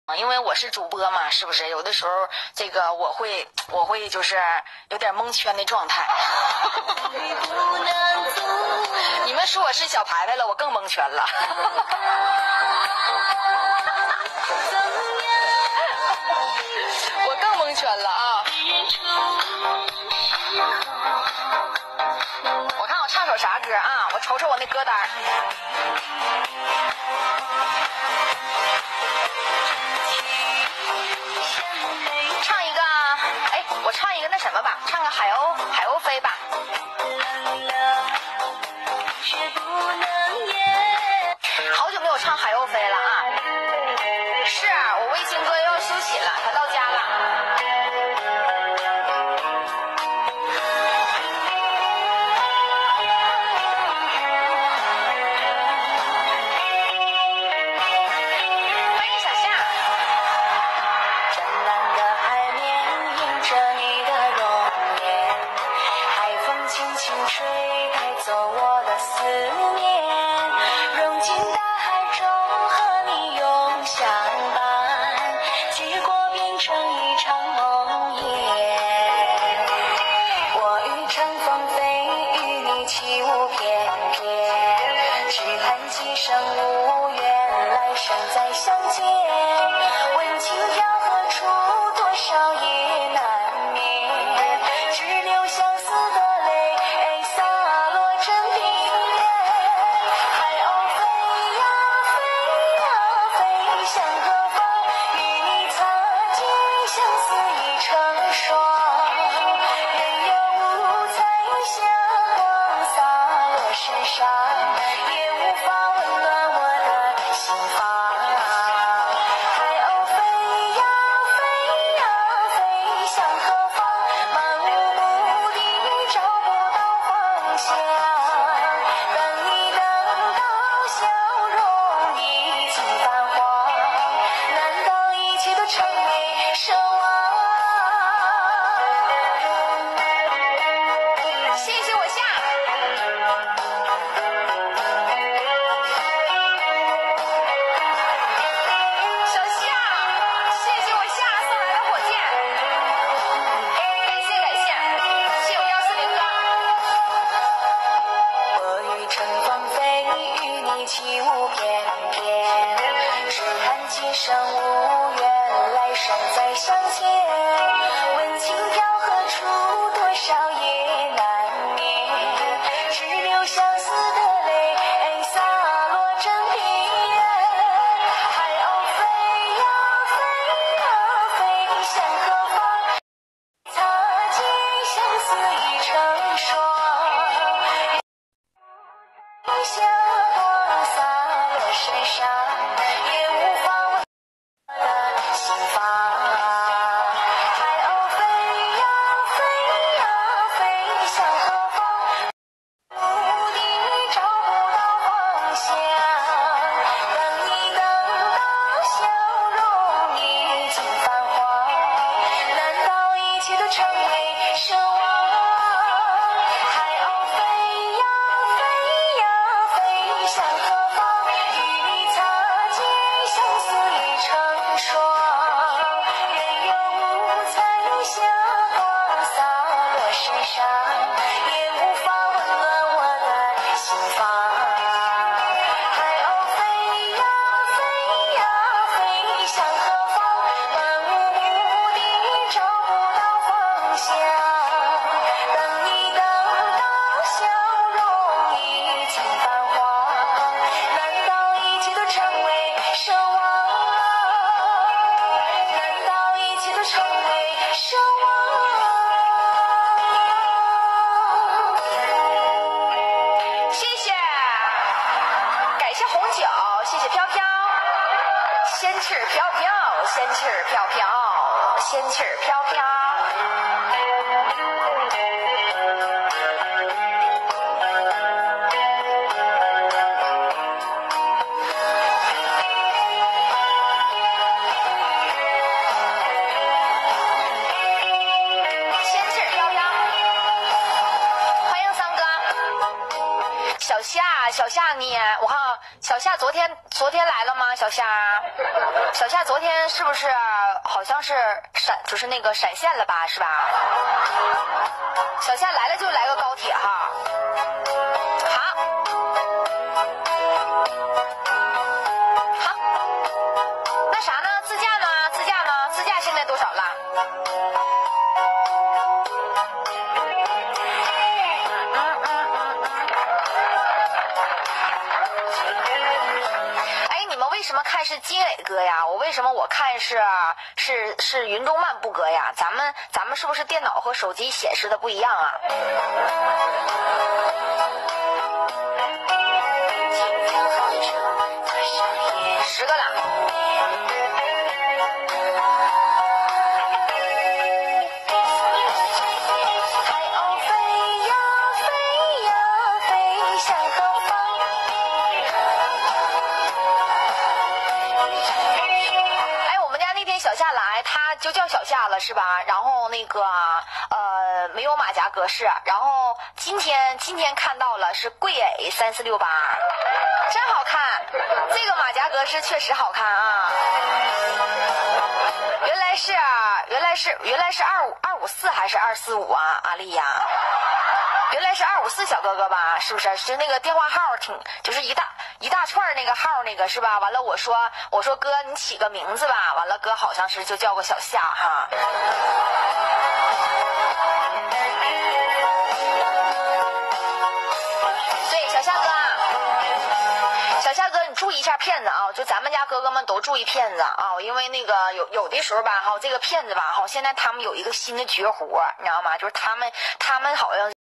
因为我是主播嘛，是不是？有的时候这个我会就是有点蒙圈的状态。你们说我是小牌牌了，我更蒙圈了。我更蒙圈了啊！我看我唱首啥歌啊？我瞅瞅我那歌单。唱一个，哎，我唱一个那什么吧，唱个海鸥飞吧。好久没有唱海鸥飞了啊！是啊，我卫星哥要休息了，他到家了。欢迎小夏。湛蓝的海面映着你的容颜，海风轻轻吹，带走我的思念，融进大海中和你永相伴，结果变成一场梦魇。我欲乘风飞，与你起舞翩翩，只叹几生无缘，来生再相见。问情调何处，多少也难眠，只留相思的泪洒落枕边。海鸥飞呀飞呀飞向何方，与你擦肩，相思已成霜。任由五彩霞光洒落身上，也无法温暖我的心房。海鸥飞呀飞呀飞向何方，漫无目的找不到方向。等你等到笑容已尽泛黄，难道一切都成为奢望？谢谢我夏。小夏，谢谢我夏送来的火箭，感谢，谢我140哥。我欲乘风飞，与你起舞翩翩，只叹今生无缘，来生再相见。问情调何处，多少也难眠，只留相思的泪洒落枕边。海鸥飞呀飞呀飞向何方，擦肩，相思已成霜。霞光洒落身上，也无法温暖我的心房。海鸥飞呀飞呀飞向何方，目的找不到方向。等你等到笑容已尽泛黄，难道一切都成为奢望？海鸥飞呀飞呀飞向何方，与你擦肩，相思已成霜。任由五彩霞光洒落身上，也无法温暖我的心房。海鸥飞呀飞呀飞向何方，漫无目的找不到方向。等你等到笑容已尽泛黄，难道一切都成为奢望？难道一切都成为奢望？谢谢，感谢红酒，谢谢飘飘，仙气儿飘飘，仙气儿飘飘，仙气儿飘飘。仙气儿飘飘，欢迎桑哥。小夏小夏你，我看小夏昨天来了吗？小夏昨天是不是好像是就是那个闪现了吧，是吧？小夏来了就来个高铁哈。好，那啥呢？自驾呢？自驾现在多少了？为什么看是金磊哥呀？为什么我看是云中漫步哥呀？咱们是不是电脑和手机显示的不一样啊？10个了。小夏来，他就叫小夏了，是吧？然后那个没有马甲格式，然后今天看到了是贵 A 3468，真好看，这个马甲格式确实好看啊。原来是254还是245啊？阿丽呀，原来是254小哥哥吧？是不是？是那个电话号就是一大串那个号那个是吧？完了我说哥你起个名字吧，完了哥好像是就叫个小夏哈。对，小夏哥你注意一下骗子啊，就咱们家哥哥们都注意骗子啊，因为那个有的时候吧这个骗子吧现在他们有一个新的绝活，你知道吗？就是他们好像